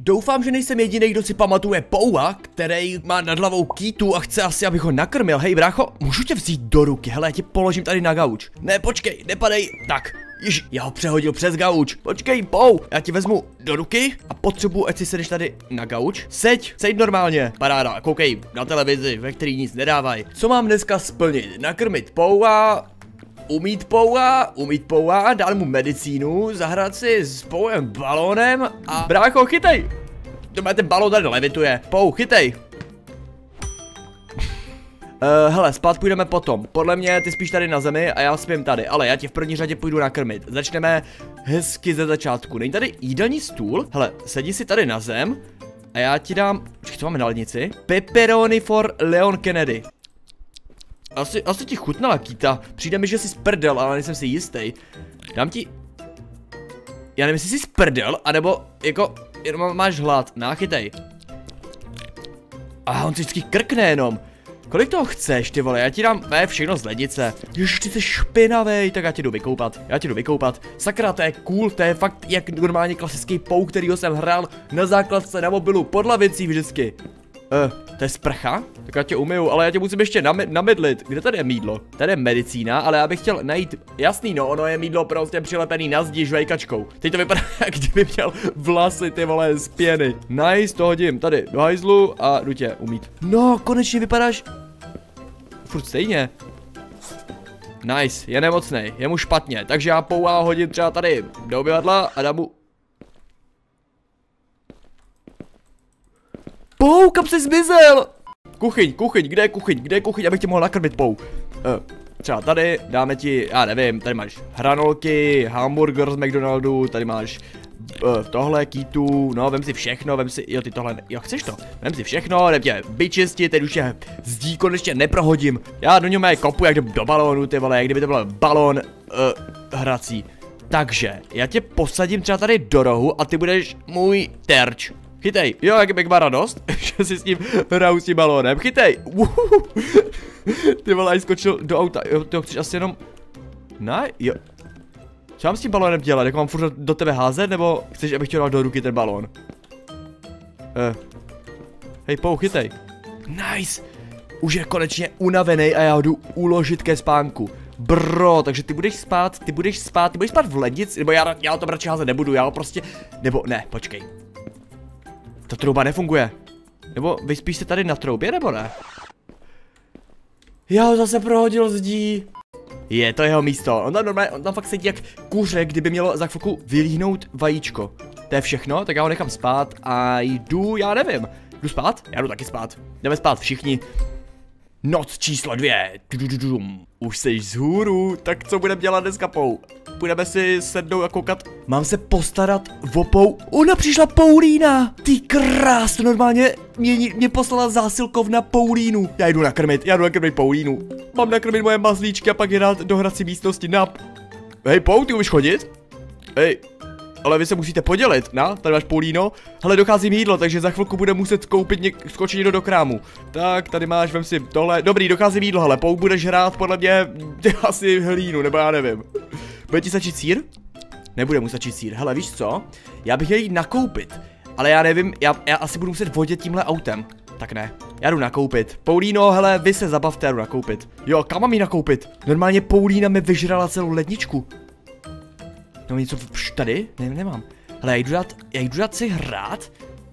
Doufám, že nejsem jediný, kdo si pamatuje Poua, který má nad hlavou kýtu a chce asi, abych ho nakrmil. Hej, brácho, můžu tě vzít do ruky? Hele, já tě položím tady na gauč. Ne, počkej, nepadej. Tak, již, já ho přehodil přes gauč. Počkej, Pou, já ti vezmu do ruky a potřebuji, ať si sedeš tady na gauč. Seď normálně. Paráda, koukej na televizi, ve který nic nedávají. Co mám dneska splnit? Nakrmit Poua, umít Poua, dát mu medicínu, zahrát si s Pouem balónem a... Brácho, chytej! Ten balón tady levituje. Pou, chytej! Hele, spát půjdeme potom. Podle mě ty spíš tady na zemi a já spím tady, ale já tě v první řadě půjdu nakrmit. Začneme hezky ze začátku. Není tady jídelní stůl? Hele, sedí si tady na zem a já ti dám... Počkej, co máme na lednici? Pepperoni for Leon Kennedy. Asi ti chutnala kýta. Přijde mi, že jsi sprdel, ale nejsem si jistý. Dám ti... Já nevím, jestli jsi sprdel, anebo jako... Jenom máš hlad. Náchytej. A on si vždycky krkne jenom. Kolik toho chceš, ty vole? Já ti dám všechno z lednice. Ježiš, ty jsi špinavej, tak já ti jdu vykoupat. Sakra, to je cool, to je fakt jak normálně klasický Pou, kterýho jsem hrál na základce na mobilu pod lavicí vždycky. To je sprcha? Tak já tě umyju, ale já tě musím ještě namydlit. Kde tady je mýdlo? Tady je medicína, ale já bych chtěl najít... Jasný, no, ono je mýdlo prostě přilepený na zdi žvejkačkou. Teď to vypadá, jak kdyby měl vlasy, ty vole, z pěny. Nice, to hodím tady do hajzlu a jdu tě umít. No, konečně vypadáš... Furt stejně. Nice, je nemocnej, je mu špatně, takže já Poua hodím třeba tady do obyvadla a dám mu... Pou, kam jsi zmizel? Kuchyň, kde je kuchyň, abych tě mohl nakrmit, Pou. Třeba tady, dáme ti, já nevím, tady máš hranolky, hamburger z McDonaldu, tady máš tohle, kýtu, no, vem si všechno, jo, ty tohle, jo, chceš to? Vem si všechno, jdem tě vyčistit, teď už je zdí konečně neprohodím. Já do něm kopu, jak do balónu, ty vole, jak kdyby to byl balón, hrací. Takže, já tě posadím třeba tady do rohu a ty budeš můj terč. Chytej, jo, jak má radost, že si s ním hraju s tím balónem, chytej. Ty vole, skočil do auta, jo, ty ho chceš asi jenom... Ne, jo. Co mám s tím balónem dělat, jako mám furt do tebe házet, nebo chceš, abych ti dal do ruky ten balón? Hej, Pou, chytej. Nice, už je konečně unavený a já ho jdu uložit ke spánku. Bro, takže ty budeš spát v lednici, nebo já o tom radši házet nebudu, já ho prostě, nebo ne, počkej. Ta trouba nefunguje. Nebo vyspíš se tady na troubě, nebo ne? Já ho zase prohodil zdí. Je to jeho místo. On tam fakt sedí jak kuře, kdyby mělo za chvilku vylíhnout vajíčko. To je všechno, tak já ho nechám spát a jdu, já nevím. Jdu spát? Já jdu taky spát. Jdeme spát všichni. Noc číslo 2. Už jsi vzhůru, tak co budeme dělat dneska, Pou? Půjdeme si sednout a koukat. Mám se postarat o Pou. Ona přišla Paulína. Ty krás, to normálně mě poslala zásilkovna Paulínu. Já jdu nakrmit Paulínu. Mám nakrmit moje mazlíčky a pak je dát do hrací místnosti na... Hej, Pou, ty umíš chodit? Hej, ale vy se musíte podělit, na? Tady máš Paulíno. Hele, dochází mi jídlo, takže za chvilku bude muset skočit někdo do krámu. Tak, tady máš, vem si tohle. Dobrý, dochází mi jídlo, hele, Pou, budeš hrát podle mě asi hlínu, nebo já nevím. Bude ti stačit sýr? Nebude mu stačit sýr, hele, víš co? Já bych chtěl jít nakoupit, ale já nevím, já asi budu muset vodit tímhle autem. Tak ne, já jdu nakoupit. Paulíno, hele, vy se zabavte, já jdu nakoupit. Jo, kam mám jí nakoupit? Normálně Paulína mi vyžrala celou ledničku. No něco tady? Ne, nemám. Hele, já jdu dát si hrát.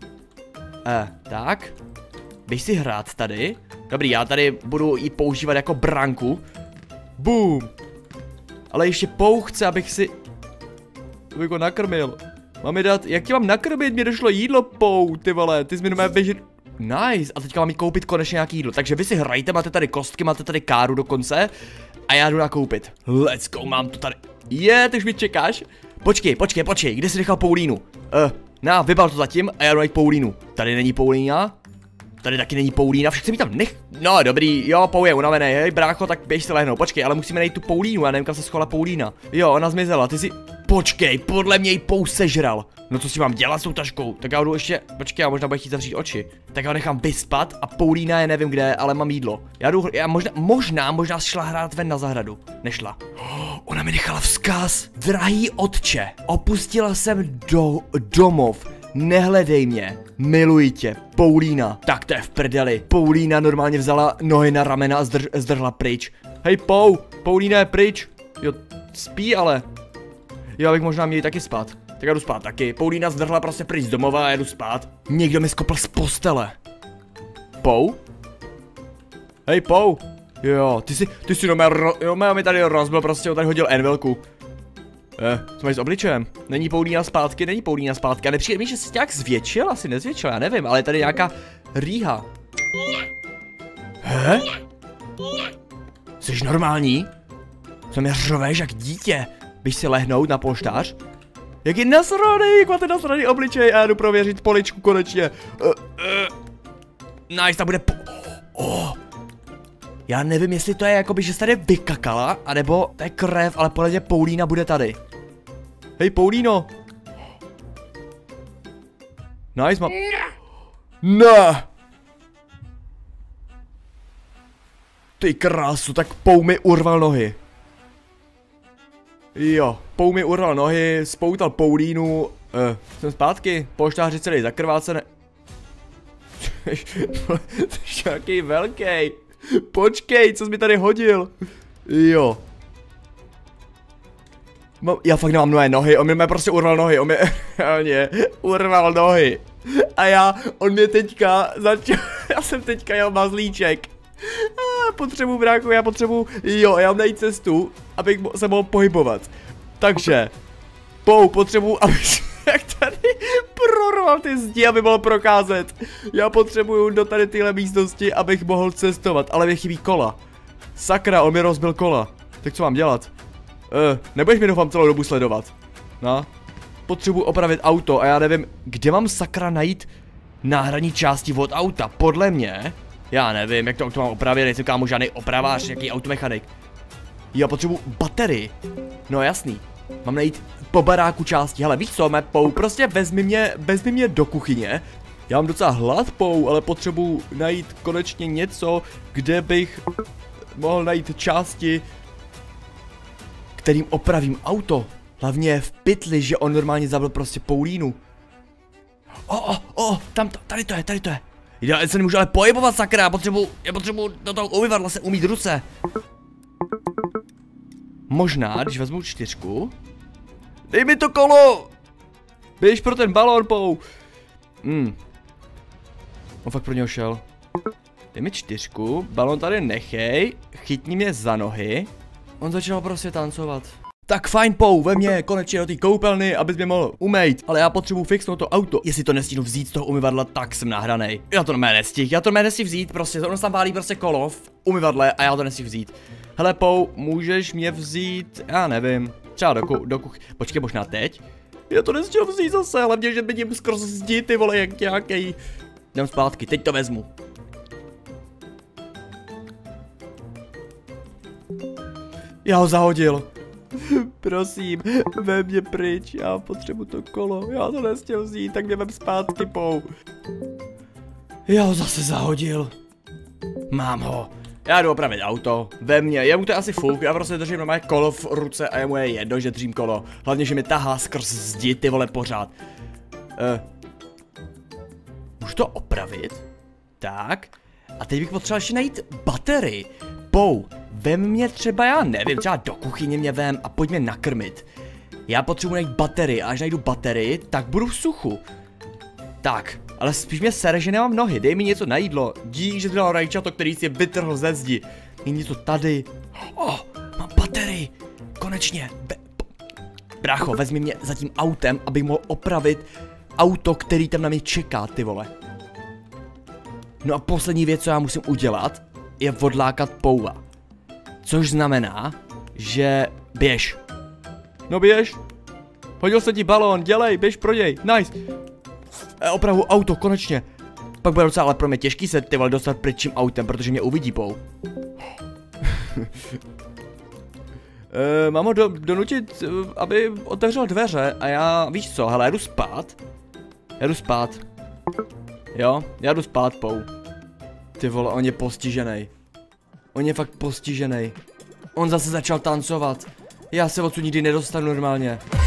Tak. Běž si hrát tady. Dobrý, já tady budu ji používat jako branku. Boom. Ale ještě Pou chce, abych ho nakrmil. Mám mi dát, jak ti mám nakrmit? Mně došlo jídlo, Pou, ty vole, ty jsi mi doma vyžr... Nice, a teďka mám jí koupit konečně nějaký jídlo. Takže vy si hrajte, máte tady kostky, máte tady káru dokonce. A já jdu nakoupit. Let's go, mám to tady. Je, ty už mi čekáš? Počkej, kde jsi nechal Paulínu? Vybal to zatím a já jdu najít Paulínu. Tady není Paulína. Tady taky není Paulína, však se mi tam No, dobrý, jo, Pou je unavený, hej, brácho, tak běž se lehnout. Počkej, ale musíme najít tu Paulínu, já nevím, kam se schovala Paulína. Jo, ona zmizela, ty si... Počkej, podle mě jí Pou sežral. No co si mám dělat s tou taškou? Tak já jdu ještě, počkej, já možná budu chtít zavřít oči. Tak já ho nechám vyspat a Paulína je nevím kde, ale mám jídlo. Já možná šla hrát ven na zahradu. Nešla. Ona mi nechala vzkaz. Drahý otče, opustila jsem domov nehledej mě, miluji tě, Paulína. Tak to je v prdeli. Paulína normálně vzala nohy na ramena a zdrhla pryč. Hej, Paulína je pryč. Jo, spí ale. Jo, já bych možná měl taky spát. Tak já jdu spát taky. Paulína zdrhla prostě pryč z domova a já jdu spát. Někdo mi skopl z postele. Pou? Hej, Pou. Jo, ty jsi no mi tady rozbil, prostě on tady hodil envilku. Co máš s obličejem? Není Paulína zpátky, není Paulína zpátky. A nepřijde mi, že jsi nějak zvětšil? Asi nezvětšil, já nevím, ale je tady nějaká rýha. He? Jsi normální? Co mi řveš jak dítě? Běž si lehnout na polštář? Jak je nasraný, jak máte nasraný obličej a já jdu prověřit poličku konečně. Nice, ta bude Já nevím, jestli to je jakoby, že se tady vykakala, anebo to je krev, ale podle mě Paulína bude tady. Hej, Paulíno. Nice, Ne! Ty krásu, tak Pou mi urval nohy. Jo, Pou mi urval nohy, spoutal Paulínu. Jsem zpátky, polštáři celý zakrvácený. Jsi nějaký velký. Počkej, co jsi mi tady hodil? Jo. Já fakt nemám nové nohy, on mi prostě urval nohy, on mě urval nohy. A on mě teďka začal, já jsem teďka jel mazlíček. Potřebuji bráku, já mám najít cestu, abych se mohl pohybovat. Takže, potřebuji, abych jak tady prorval ty zdi, aby mohl procházet. Já potřebuju do tady téhle místnosti, abych mohl cestovat, ale mě chybí kola. Sakra, on mi rozbil kola. Tak co mám dělat? Nebudeš mě doufám celou dobu sledovat. No. Potřebuji opravit auto a já nevím, kde mám sakra najít náhradní části od auta. Podle mě, já nevím, jak to auto mám opravit, nejsem kámo žádný opravář, nějaký automechanik. Já potřebuji baterii. No jasný. Mám najít po baráku části. Hele, víš co, Pou, prostě vezmi mě do kuchyně. Já mám docela hlad, Pou, ale potřebuji najít konečně něco, kde bych mohl najít části, kterým opravím auto. Hlavně v pytli, že on normálně zabil prostě Paulínu. Tady to je. Já se nemůžu ale pohybovat, sakra, já potřebuji do toho umyvadla se umýt ruce. Možná, když vezmu 4. Dej mi to kolo! Běž pro ten balón, Pou. On fakt pro něho šel. Dej mi 4, balón tady nechej, chytni mě za nohy. On začal prostě tancovat. Tak fajn, Pou, ve mě konečně do té koupelny, abys mě mohl umýt. Ale já potřebuji fixnout to auto. Jestli to nestihnu vzít z toho umyvadla, tak jsem nahranej. Já to nestih vzít, prostě ono se tam válí prostě kolo v umyvadle a já to nestih vzít. Hele, Pou, můžeš mě vzít, já nevím, třeba do kuchy. Počkej, možná teď? Já to nestihl vzít zase, hlavně, že vidím skrz zdi, ty vole, jak nějakej. Jdem zpátky, teď to vezmu. Já ho zahodil. Prosím, vem mě pryč, já potřebuji to kolo, já to nestihl vzít, tak mě vem zpátky, Pou. Já ho zase zahodil. Mám ho. Já jdu opravit auto, ve mně, jemu to je asi fuk, já prostě držím normálně kolo v ruce a jemu je jedno, že držím kolo. Hlavně, že mi tahá skrz zdi, ty vole, pořád. Můžu to opravit? Tak. A teď bych potřeboval ještě najít baterii. Pou, vem mě třeba, já nevím, třeba do kuchyně mě vem a pojď mě nakrmit. Já potřebuji najít baterii a až najdu baterii, tak budu v suchu. Tak, ale spíš mě sere, že nemám nohy, dej mi něco na jídlo. Dík, že dal rajčato, který si je vytrhl ze zdi. Je něco tady. Mám baterii. Konečně. Brácho, vezmi mě za tím autem, abych mohl opravit auto, který tam na mě čeká, ty vole. No a poslední věc, co já musím udělat, je odlákat Poua. Což znamená, že běž. No běž. Hodil se ti balón, dělej, běž pro něj, nice. Opravu auto, konečně. Pak bude docela ale pro mě těžký se ty vole dostat pryč tím autem, protože mě uvidí Pou. Mám ho donutit, aby otevřel dveře a já, víš co, hele, jdu spát. Jo, já jdu spát, Pou. Ty vole, on je postižený. On je fakt postižený. On zase začal tancovat. Já se odsud nikdy nedostanu normálně.